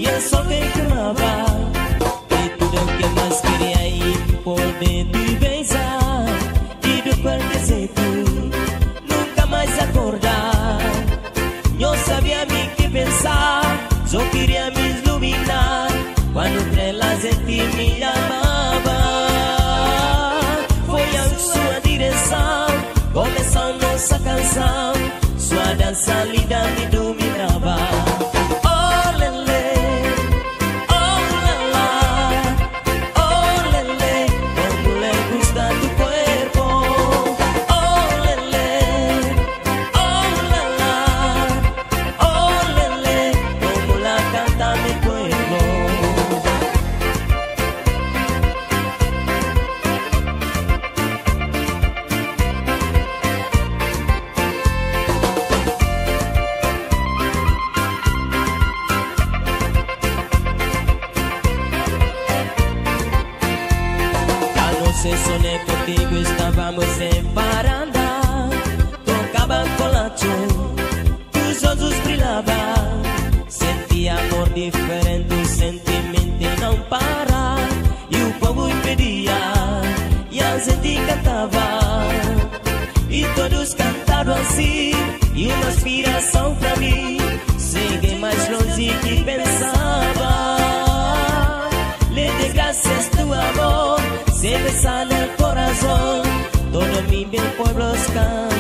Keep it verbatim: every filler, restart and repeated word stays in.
el sol que quemaba, y todo lo que más quería ir por dentro y besar, y después de tú nunca más acordar. Yo sabía a mí que pensar, yo quería me iluminar cuando entre la gente me llamaba. Foi a sua direção, começando nossa canção, sua dança linda me dominava. Oh lele, oh lala, oh lele, como le gusta tu cuerpo. Oh lele, oh lala, oh lele, como la canta mi pueblo. Soné contigo, estávamos em varanda, tocava colacho, tus olhos brilhavam, senti amor diferente, o sentimento não para, e o povo impedia, e a gente cantava, e todos cantaram assim, e uma inspiração pra mim, cheguei mais longe que pensava, le de gracias tu amor, se me sale el corazón, todo mi bien pueblo está.